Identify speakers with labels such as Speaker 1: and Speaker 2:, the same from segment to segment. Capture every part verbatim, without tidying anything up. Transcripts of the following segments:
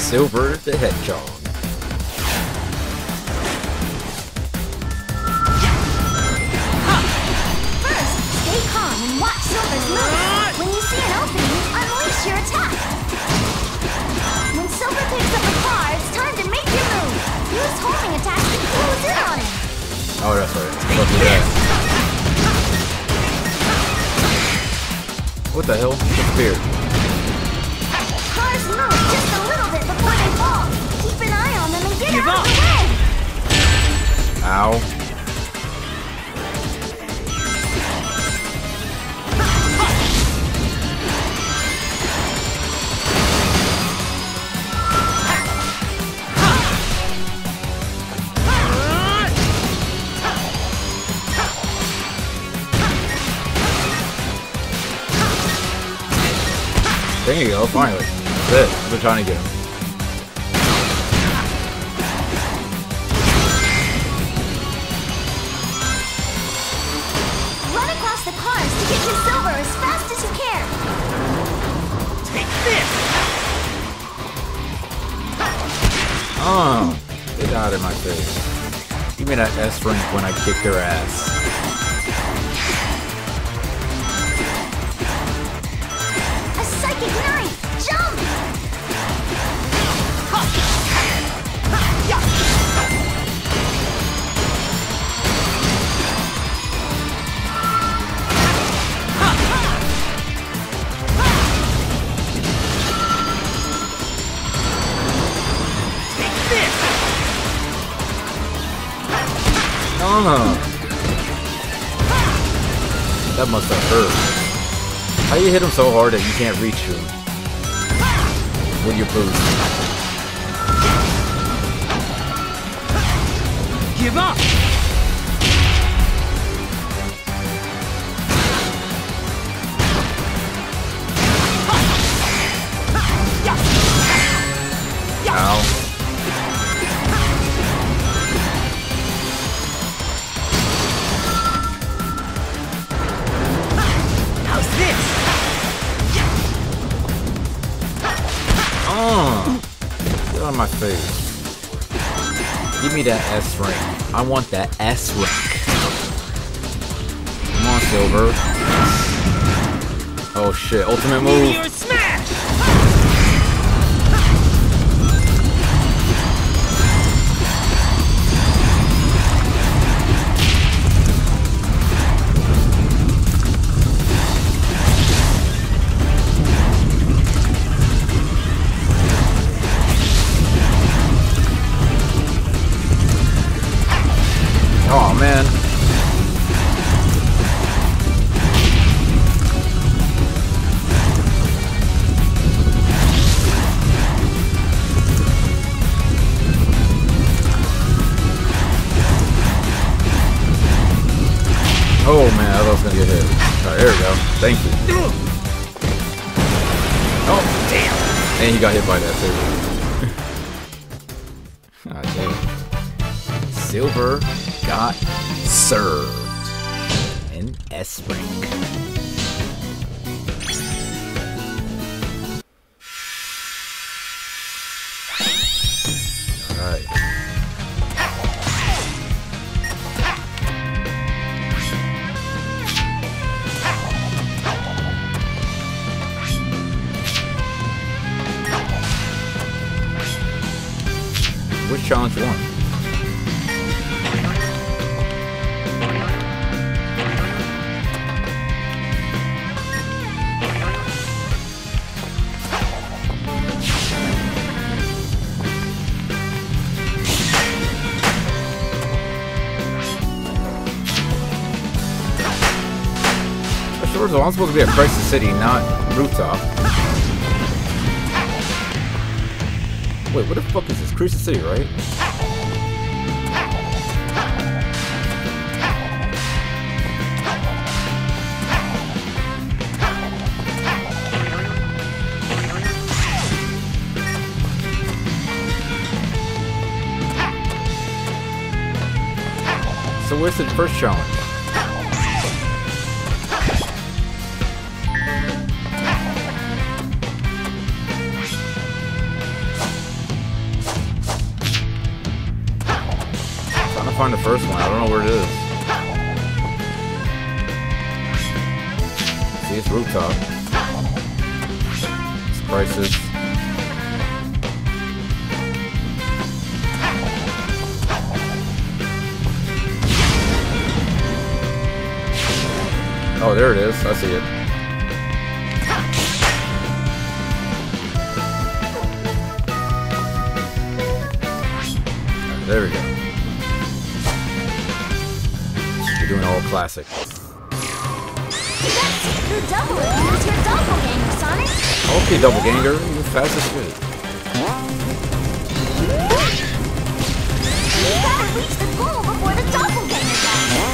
Speaker 1: Silver the Hedgehog.
Speaker 2: First, stay calm and watch Silver's move. When you see an opening, unleash your attack. When Silver picks up a car, it's time to make your move. Use homing attacks to close in on him.
Speaker 1: Oh, that's right. Don't do that. What the hell? Disappeared.
Speaker 2: Cars move just a little bit before they fall. Keep an eye on them and get out of the way.
Speaker 1: Ow. There you go, finally. That's it. I've been trying to get him.
Speaker 2: Run across the cars to get to Silver as fast as you can.
Speaker 3: Take this!
Speaker 1: Oh, get out of my face. Give me that S rank when I kick their ass.
Speaker 2: Ignite! Jump!
Speaker 1: Oh. That must have hurt. How you hit him so hard that you can't reach him with your boost?
Speaker 3: Give up!
Speaker 1: Ow.
Speaker 3: How's this?
Speaker 1: Oh, get out of my face. Give me that S rank. I want that S rank. Come on, Silver. Oh shit, ultimate move.
Speaker 3: Meteor smash!
Speaker 1: Oh man. Oh man, I thought I was gonna get hit. Alright, there we go. Thank you. Oh, damn. And he got hit by that too. God damn. Silver got served. An S rank. Alright. Which challenge won? First of all, I'm supposed to be at Crisis City, not Rooftop. Wait, what the fuck is this? Crisis City, right? So where's the first challenge? find the first one. I don't know where it is. See, it's rooftop. It's prices. Oh, there it is. I see it. There we go. You're doing all classic.
Speaker 2: Your double is your doppelganger, Sonic.
Speaker 1: Okay, doppelganger, you're fast as shit.
Speaker 2: You gotta reach the goal before the doppelganger does.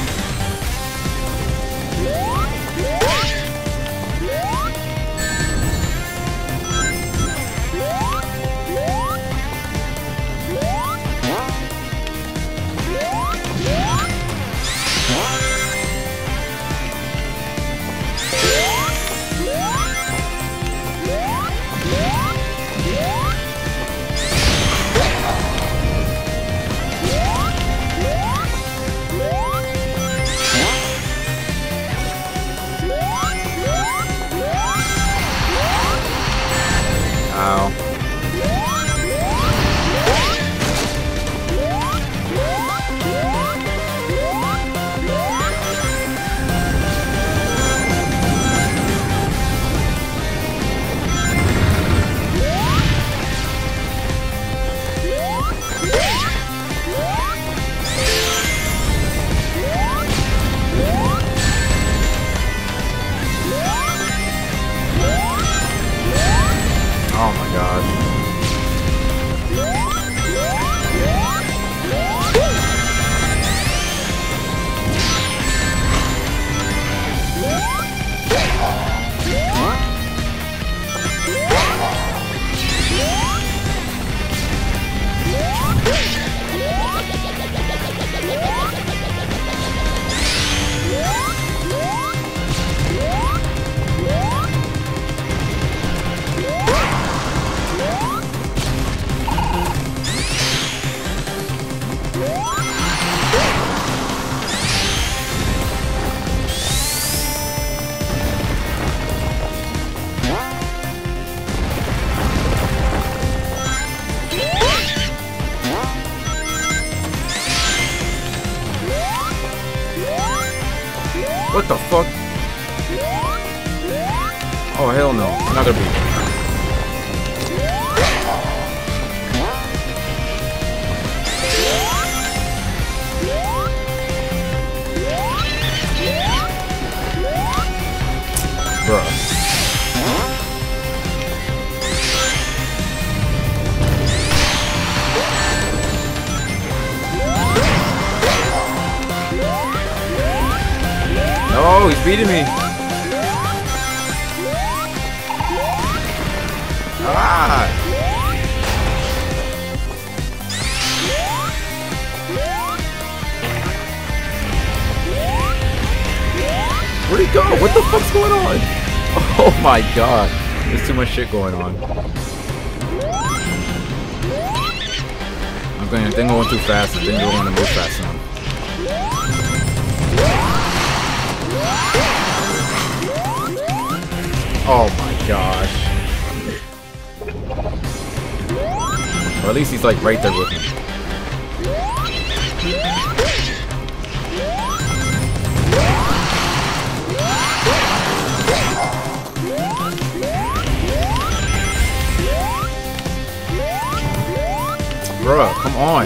Speaker 1: Ow. Oh my gosh. What the fuck? Oh hell no, not gonna be. Bruh. No, he's beating me. Ah! Where'd he go? What the fuck's going on? Oh my god. There's too much shit going on. I'm going, I think I went too fast. I think I want to move fast enough. Oh my gosh. Or at least he's like right there with me. Bruh, come on.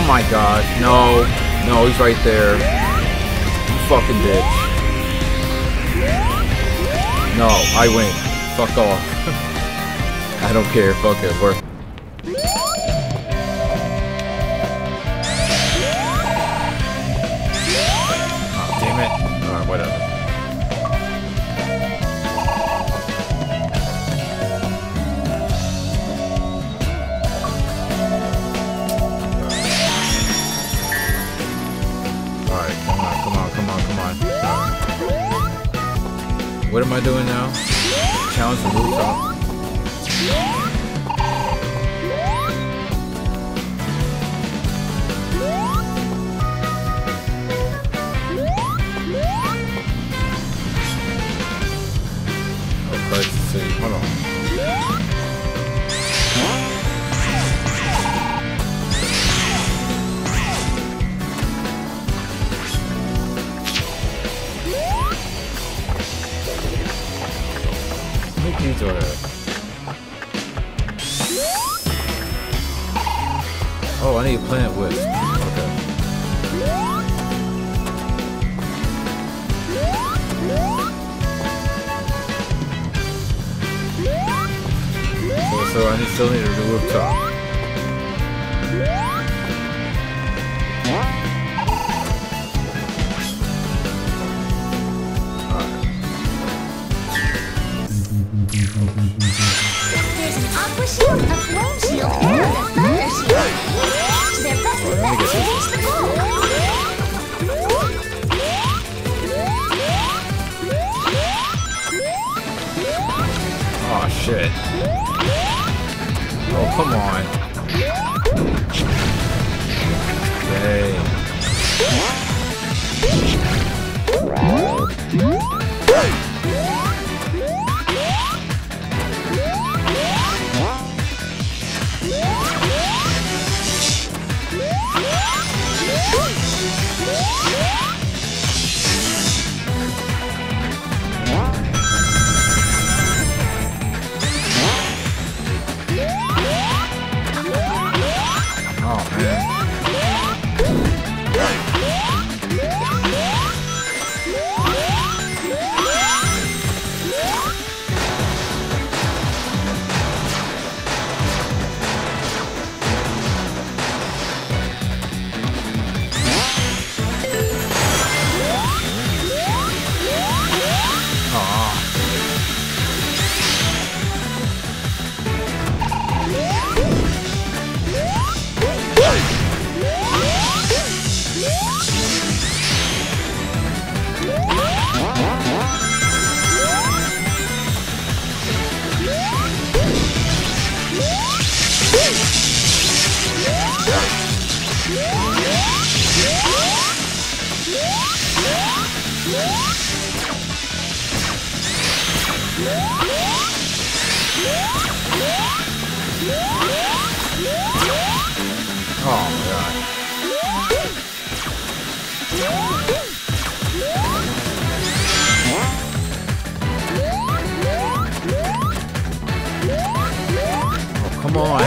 Speaker 1: my god. No. No, he's right there. You fucking bitch. No, I win. Fuck off. I don't care. Fuck it. We're... Oh, damn it. Alright, whatever. Alright, come on, come on, come on, come on. Right. What am I doing now? Challenge the rooftop. Let's see. Hold on. Make these order. Oh, I need a Planet Wisp. Okay. So I need, still need to do rooftop.
Speaker 2: There's an aqua shield, a flame shield, and a thunder shield. Each their best effect to reach the goal.
Speaker 1: Oh shit. Oh, come on. Yay. Oh, man. Oh my god. Oh, come on.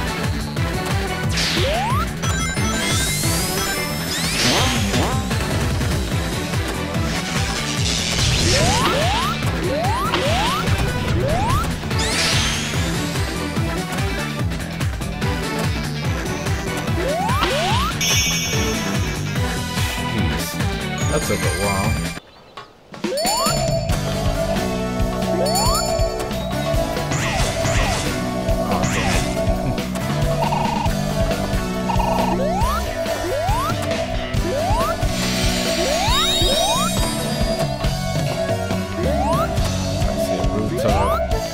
Speaker 1: That took a while. Oh, damn it. Let's see, rooftop.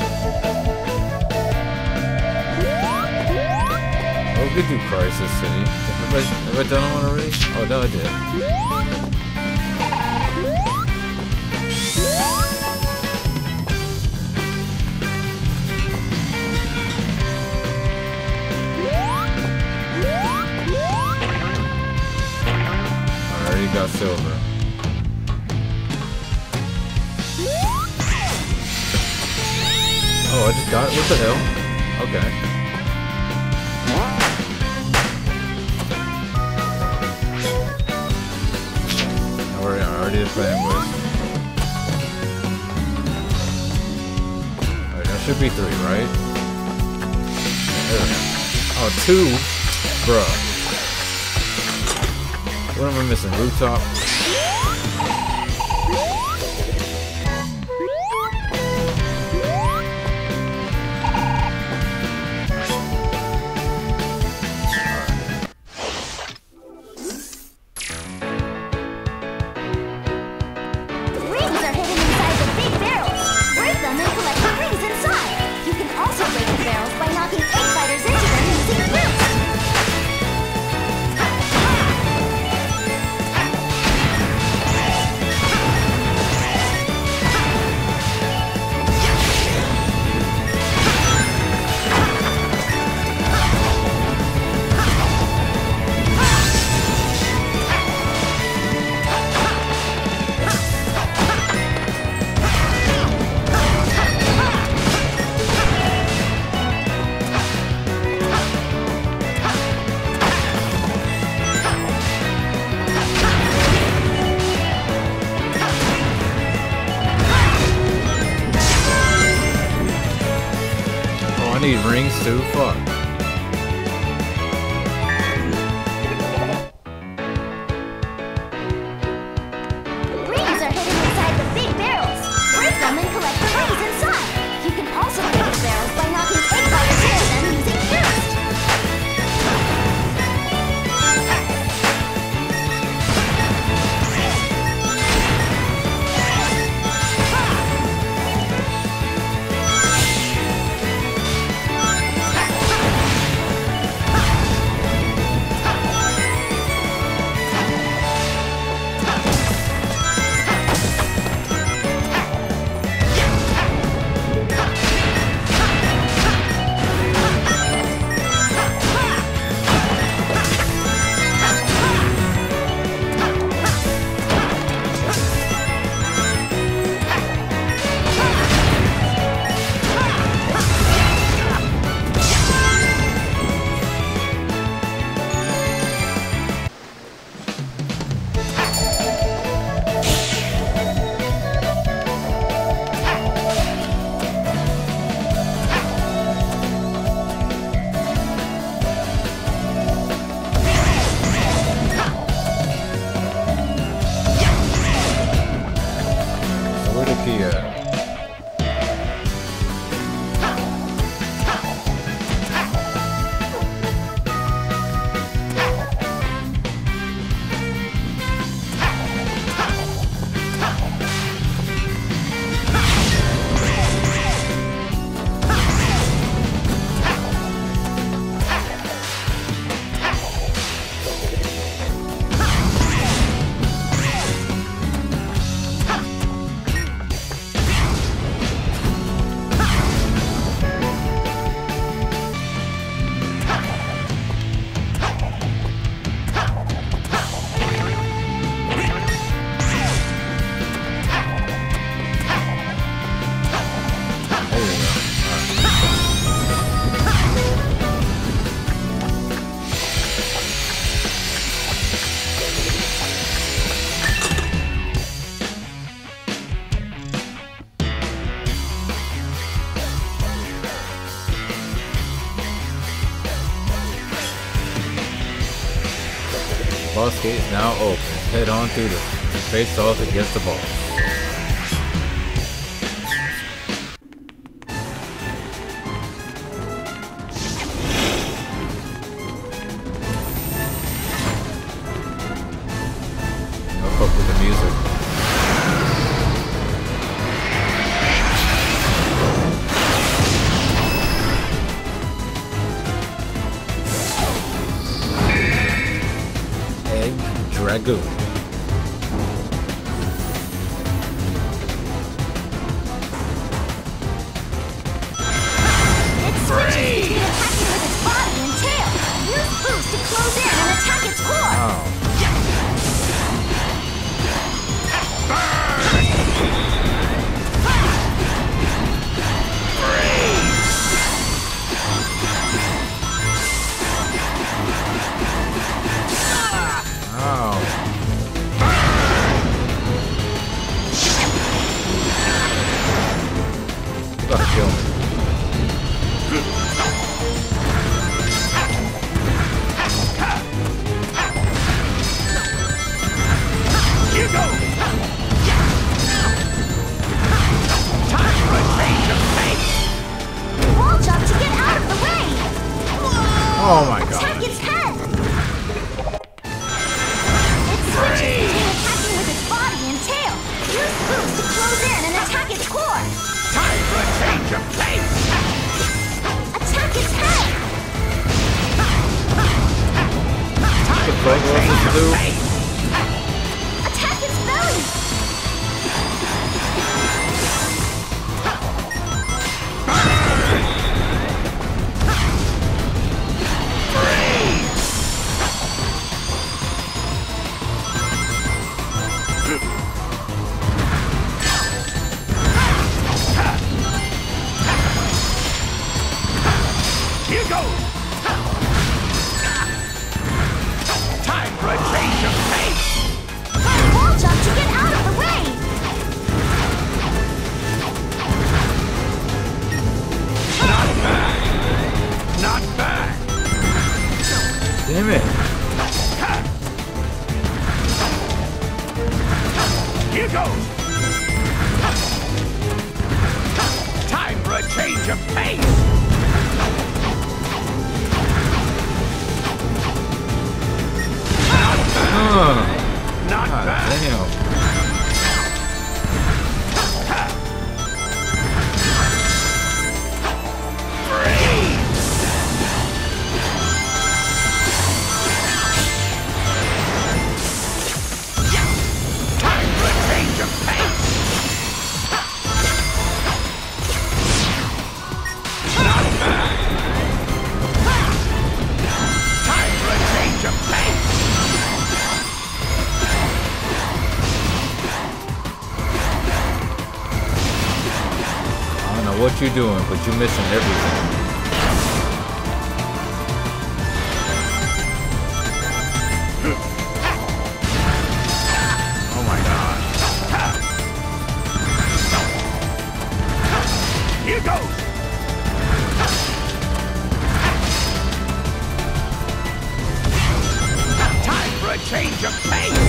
Speaker 1: Oh, we could do Crisis City. Have I, have I done one already? Oh, no, I did. Got silver. Oh, I just got it? What the hell? Okay. already playing with. Alright, that should be three, right? There we go. Oh, two? Bruh. What am I missing? Rooftop? I need rings too, fuck.
Speaker 2: Rings are hidden inside the big barrels. Break them and collect the rings inside. You can also break the barrels by knocking egg fighters into them using Boost.
Speaker 1: Boss gate is now open. Head on through the face off against the boss. I'll fuck with the music. Dragoon.
Speaker 2: It switches between attacking with its body and tail. Use Boost to close in and attack its core.
Speaker 1: Oh. Oh. to do?
Speaker 2: Attack its belly!
Speaker 3: Here goes! Time for a change of pace!
Speaker 2: Wall jump to get out of the way!
Speaker 3: Not bad! Not bad!
Speaker 1: Damn it.
Speaker 3: Here goes! Time for a change of pace!
Speaker 1: Uh,
Speaker 3: Not
Speaker 1: God
Speaker 3: bad!
Speaker 1: damn.
Speaker 3: Time for a change of pace! Not bad! Time for a change of pace!
Speaker 1: I don't know what you're doing, but you're missing everything. Oh my god.
Speaker 3: Here goes! Time for a change of pace!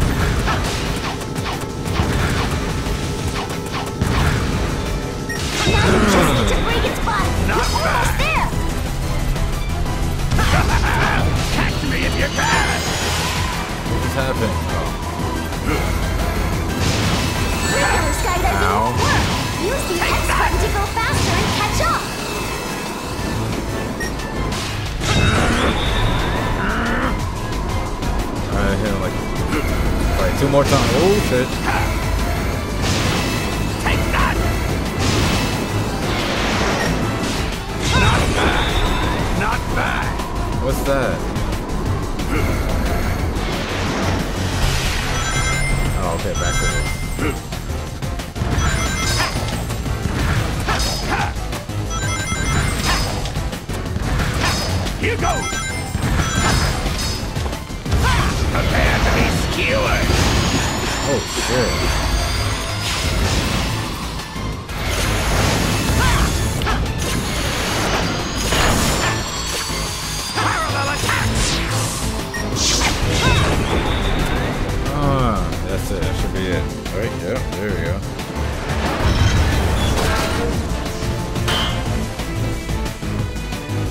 Speaker 2: Now you just need to break its body!
Speaker 3: Not
Speaker 2: You're almost
Speaker 3: bad.
Speaker 2: there!
Speaker 3: Catch me if you can!
Speaker 1: What just happened? Oh.
Speaker 2: Regular skydiving
Speaker 1: Ow.
Speaker 2: won't work! Use the X button to go faster and catch up!
Speaker 1: Alright, hit him like. Alright, two more times. Oh shit.
Speaker 3: Take that! Not bad! Not bad!
Speaker 1: What's that? Oh, okay, back to this.
Speaker 3: Here goes! Prepare to be skewered!
Speaker 1: Oh shit.
Speaker 3: Parallel attack!
Speaker 1: Ah, that's it. That should be it. Right, yep, there we go.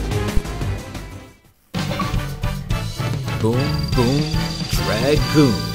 Speaker 1: Boom, boom, Dragoon.